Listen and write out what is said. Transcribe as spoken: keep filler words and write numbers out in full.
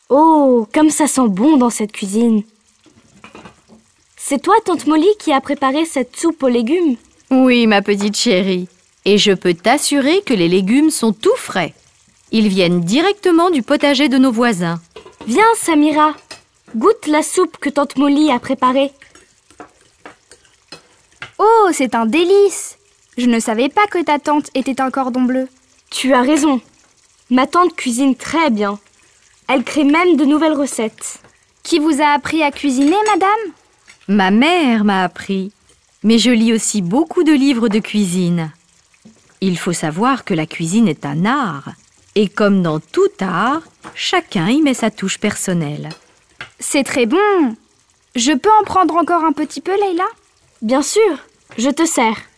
Oh, comme ça sent bon dans cette cuisine. C'est toi, tante Molly, qui a préparé cette soupe aux légumes? Oui, ma petite chérie. Et je peux t'assurer que les légumes sont tout frais. Ils viennent directement du potager de nos voisins. Viens, Samira. Goûte la soupe que tante Molly a préparée. Oh, c'est un délice! Je ne savais pas que ta tante était un cordon bleu. Tu as raison. Ma tante cuisine très bien. Elle crée même de nouvelles recettes. Qui vous a appris à cuisiner, madame? Ma mère m'a appris. Mais je lis aussi beaucoup de livres de cuisine. Il faut savoir que la cuisine est un art. Et comme dans tout art, chacun y met sa touche personnelle. C'est très bon. Je peux en prendre encore un petit peu, Leïla? Bien sûr, je te sers.